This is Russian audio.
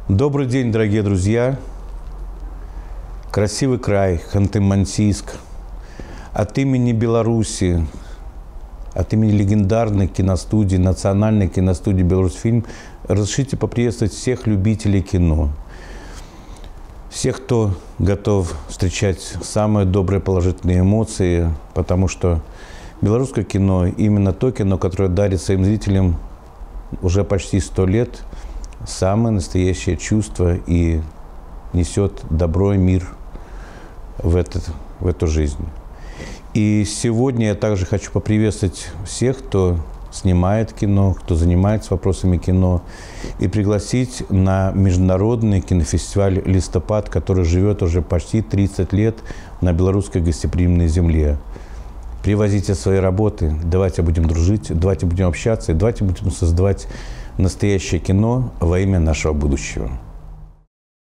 Добрый день, дорогие друзья! Красивый край, Ханты-Мансийск. От имени Беларуси, от имени легендарной киностудии, национальной киностудии «Беларусьфильм» разрешите поприветствовать всех любителей кино. Всех, кто готов встречать самые добрые положительные эмоции, потому что белорусское кино – именно то кино, которое дарит своим зрителям уже почти 100 лет самое настоящее чувство и несет добро и мир в эту жизнь. И сегодня я также хочу поприветствовать всех, кто снимает кино, кто занимается вопросами кино, и пригласить на международный кинофестиваль «Листопад», который живет уже почти 30 лет на белорусской гостеприимной земле. Привозите свои работы, давайте будем дружить, давайте будем общаться, давайте будем создавать настоящее кино во имя нашего будущего.